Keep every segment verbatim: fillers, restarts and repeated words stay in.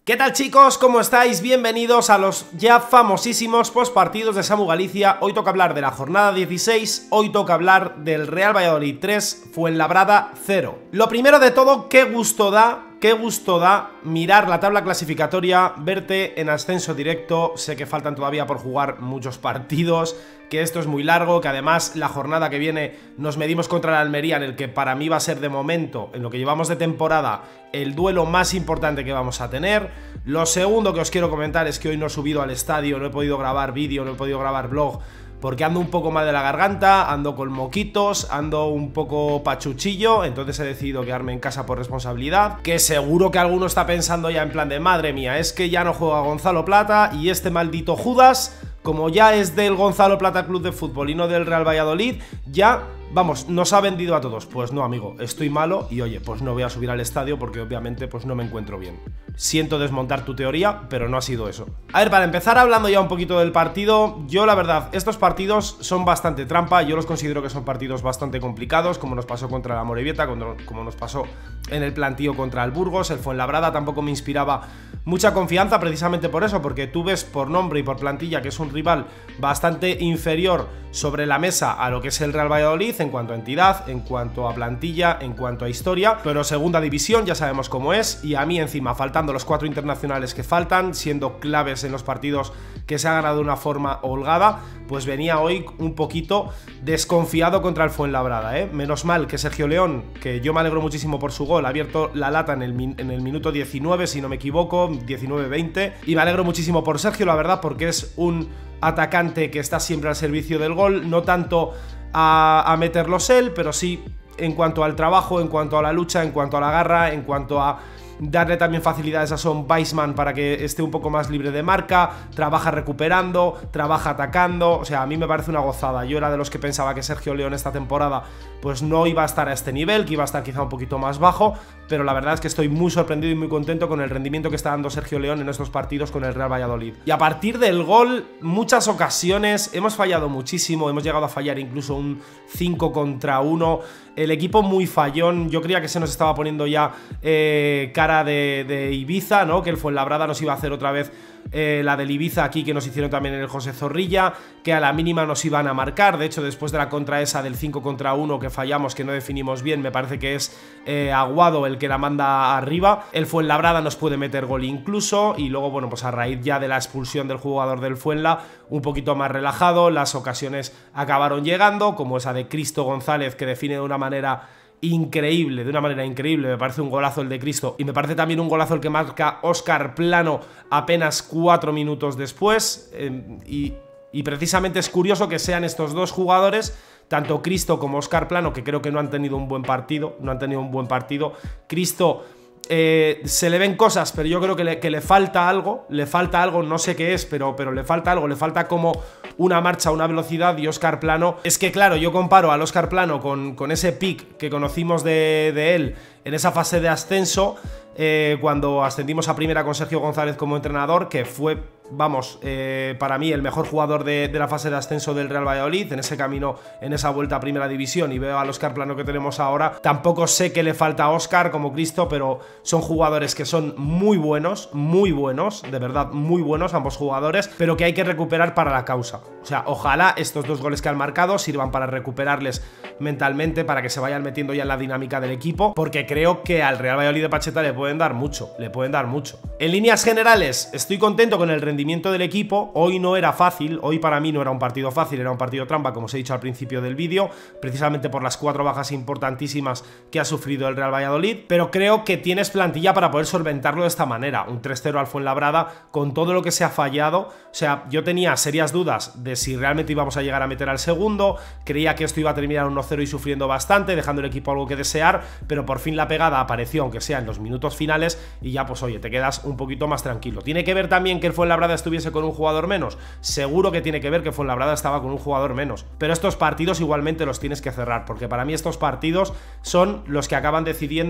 ¿Qué tal, chicos? ¿Cómo estáis? Bienvenidos a los ya famosísimos postpartidos de Samu Galicia. Hoy toca hablar de la jornada dieciséis, hoy toca hablar del Real Valladolid tres, Fuenlabrada cero. Lo primero de todo, qué gusto da, qué gusto da mirar la tabla clasificatoria, verte en ascenso directo. Sé que faltan todavía por jugar muchos partidos, que esto es muy largo, que además la jornada que viene nos medimos contra la Almería, en el que para mí va a ser de momento, en lo que llevamos de temporada, el duelo más importante que vamos a tener. Lo segundo que os quiero comentar es que hoy no he subido al estadio, no he podido grabar vídeo, no he podido grabar vlog, porque ando un poco mal de la garganta, ando con moquitos, ando un poco pachuchillo, entonces he decidido quedarme en casa por responsabilidad. Que seguro que alguno está pensando ya en plan de madre mía, es que ya no juega Gonzalo Plata y este maldito Judas, como ya es del Gonzalo Plata Club de Fútbol y no del Real Valladolid, ya, vamos, nos ha vendido a todos. Pues no, amigo, estoy malo y oye, pues no voy a subir al estadio porque obviamente pues no me encuentro bien. Siento desmontar tu teoría, pero no ha sido eso. A ver, para empezar hablando ya un poquito del partido, yo la verdad, estos partidos son bastante trampa, yo los considero que son partidos bastante complicados, como nos pasó contra la Amorebieta, como nos pasó en el plantío contra el Burgos. El Fuenlabrada tampoco me inspiraba mucha confianza precisamente por eso, porque tú ves por nombre y por plantilla que es un rival bastante inferior sobre la mesa a lo que es el Real Valladolid en cuanto a entidad, en cuanto a plantilla, en cuanto a historia, pero segunda división ya sabemos cómo es, y a mí encima faltando los cuatro internacionales que faltan, siendo claves en los partidos que se ha ganado de una forma holgada, pues venía hoy un poquito desconfiado contra el Fuenlabrada, ¿eh? Menos mal que Sergio León, que yo me alegro muchísimo por su gol, ha abierto la lata en el, en el minuto diecinueve, si no me equivoco, diecinueve veinte, y me alegro muchísimo por Sergio, la verdad, porque es un atacante que está siempre al servicio del gol, no tanto a, a meterlos él, pero sí en cuanto al trabajo, en cuanto a la lucha, en cuanto a la garra, en cuanto a darle también facilidades a Son Weissman para que esté un poco más libre de marca, trabaja recuperando, trabaja atacando, o sea, a mí me parece una gozada. Yo era de los que pensaba que Sergio León esta temporada pues no iba a estar a este nivel, que iba a estar quizá un poquito más bajo, pero la verdad es que estoy muy sorprendido y muy contento con el rendimiento que está dando Sergio León en estos partidos con el Real Valladolid. Y a partir del gol, muchas ocasiones, hemos fallado muchísimo, hemos llegado a fallar incluso un cinco contra uno, el equipo muy fallón. Yo creía que se nos estaba poniendo ya eh, cara de, de Ibiza, ¿no? Que el Fuenlabrada nos iba a hacer otra vez eh, la del Ibiza aquí que nos hicieron también en el José Zorrilla, que a la mínima nos iban a marcar. De hecho, después de la contra esa del cinco contra uno que fallamos, que no definimos bien, me parece que es eh, Aguado el que la manda arriba. El Fuenlabrada nos puede meter gol incluso, y luego, bueno, pues a raíz ya de la expulsión del jugador del Fuenla, un poquito más relajado, las ocasiones acabaron llegando, como esa de Cristo González, que define de una manera increíble, de una manera increíble, me parece un golazo el de Cristo, y me parece también un golazo el que marca Óscar Plano apenas cuatro minutos después, eh, y, y precisamente es curioso que sean estos dos jugadores, tanto Cristo como Óscar Plano, que creo que no han tenido un buen partido, no han tenido un buen partido. Cristo Eh, se le ven cosas, pero yo creo que le, que le falta algo, le falta algo, no sé qué es, pero, pero le falta algo, le falta como una marcha, una velocidad. Y Óscar Plano, es que claro, yo comparo al Óscar Plano con, con ese pick que conocimos de, de él en esa fase de ascenso, eh, cuando ascendimos a primera con Sergio González como entrenador, que fue, vamos, eh, para mí el mejor jugador de, de la fase de ascenso del Real Valladolid, en ese camino, en esa vuelta a primera división, y veo al Óscar Plano que tenemos ahora. Tampoco sé qué le falta a Óscar como Cristo, pero son jugadores que son muy buenos, muy buenos, de verdad muy buenos ambos jugadores, pero que hay que recuperar para la causa. O sea, ojalá estos dos goles que han marcado sirvan para recuperarles mentalmente, para que se vayan metiendo ya en la dinámica del equipo, porque creo que al Real Valladolid de Pacheta le pueden dar mucho, le pueden dar mucho. En líneas generales, estoy contento con el rendimiento del equipo. Hoy no era fácil, hoy para mí no era un partido fácil, era un partido trampa, como os he dicho al principio del vídeo, precisamente por las cuatro bajas importantísimas que ha sufrido el Real Valladolid, pero creo que tienes plantilla para poder solventarlo de esta manera. Un tres cero al Fuenlabrada, con todo lo que se ha fallado. O sea, yo tenía serias dudas de si realmente íbamos a llegar a meter al segundo, creía que esto iba a terminar uno cero y sufriendo bastante, dejando el equipo algo que desear, pero por fin la pegada apareció, aunque sea en los minutos finales, y ya pues oye, te quedas un poquito más tranquilo. ¿Tiene que ver también que el Fuenlabrada estuviese con un jugador menos? Seguro que tiene que ver que Fuenlabrada estaba con un jugador menos, pero estos partidos igualmente los tienes que cerrar, porque para mí estos partidos son los que acaban decidiendo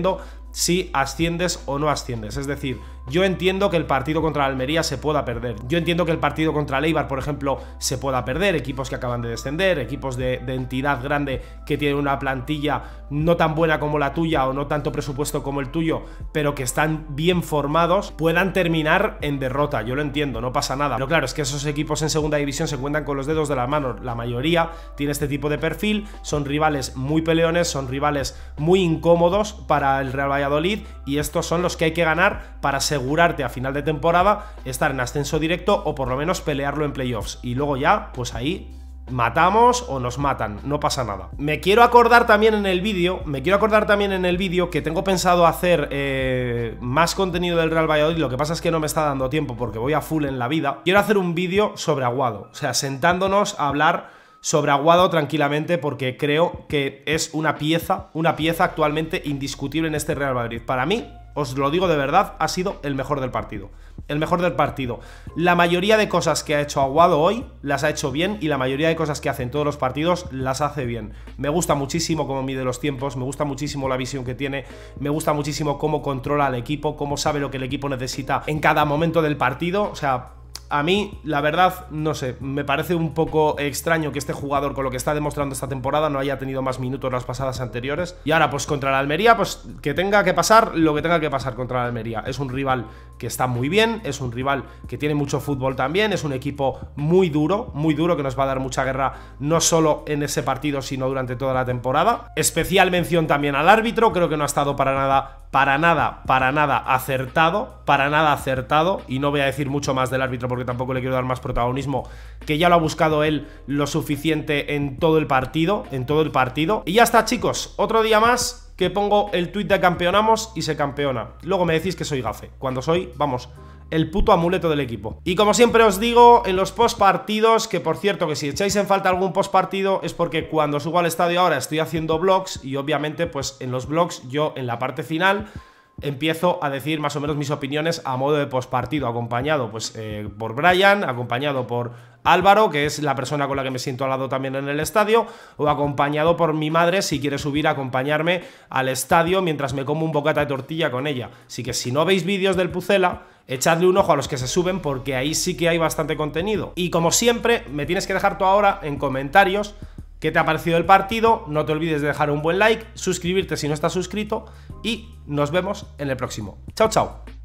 si asciendes o no asciendes. Es decir, yo entiendo que el partido contra la Almería se pueda perder. Yo entiendo que el partido contra el Eibar, por ejemplo, se pueda perder. Equipos que acaban de descender, equipos de, de entidad grande que tienen una plantilla no tan buena como la tuya o no tanto presupuesto como el tuyo, pero que están bien formados, puedan terminar en derrota. Yo lo entiendo, no pasa nada. Pero claro, es que esos equipos en segunda división se cuentan con los dedos de la mano. La mayoría tiene este tipo de perfil, son rivales muy peleones, son rivales muy incómodos para el Real Valladolid, y estos son los que hay que ganar para asegurarte a final de temporada estar en ascenso directo o por lo menos pelearlo en playoffs, y luego ya, pues ahí matamos o nos matan, no pasa nada. Me quiero acordar también en el vídeo, me quiero acordar también en el vídeo que tengo pensado hacer eh, más contenido del Real Valladolid. Lo que pasa es que no me está dando tiempo porque voy a full en la vida. Quiero hacer un vídeo sobre Aguado, o sea, sentándonos a hablar sobre Aguado tranquilamente, porque creo que es una pieza, una pieza actualmente indiscutible en este Real Valladolid. Para mí, os lo digo de verdad, ha sido el mejor del partido. El mejor del partido. La mayoría de cosas que ha hecho Aguado hoy las ha hecho bien, y la mayoría de cosas que hace en todos los partidos las hace bien. Me gusta muchísimo cómo mide los tiempos, me gusta muchísimo la visión que tiene, me gusta muchísimo cómo controla al equipo, cómo sabe lo que el equipo necesita en cada momento del partido. O sea, a mí, la verdad, no sé, me parece un poco extraño que este jugador, con lo que está demostrando esta temporada, no haya tenido más minutos las pasadas anteriores. Y ahora, pues contra la Almería, pues que tenga que pasar lo que tenga que pasar contra la Almería. Es un rival que está muy bien, es un rival que tiene mucho fútbol también, es un equipo muy duro, muy duro, que nos va a dar mucha guerra, no solo en ese partido, sino durante toda la temporada. Especial mención también al árbitro, creo que no ha estado para nada... Para nada, para nada acertado, para nada acertado, y no voy a decir mucho más del árbitro porque tampoco le quiero dar más protagonismo, que ya lo ha buscado él lo suficiente en todo el partido, en todo el partido. Y ya está, chicos, otro día más que pongo el tuit de campeonamos y se campeona. Luego me decís que soy gafe, cuando soy, vamos, el puto amuleto del equipo. Y como siempre os digo, en los post partidos, que por cierto, que si echáis en falta algún post partido es porque cuando subo al estadio ahora estoy haciendo vlogs, y obviamente pues en los vlogs yo en la parte final empiezo a decir más o menos mis opiniones a modo de post partido, acompañado pues eh, por Brian, acompañado por Álvaro, que es la persona con la que me siento al lado también en el estadio, o acompañado por mi madre si quiere subir a acompañarme al estadio mientras me como un bocata de tortilla con ella. Así que si no veis vídeos del Pucela, echadle un ojo a los que se suben, porque ahí sí que hay bastante contenido. Y como siempre, me tienes que dejar tú ahora en comentarios qué te ha parecido el partido. No te olvides de dejar un buen like, suscribirte si no estás suscrito, y nos vemos en el próximo. Chao, chao.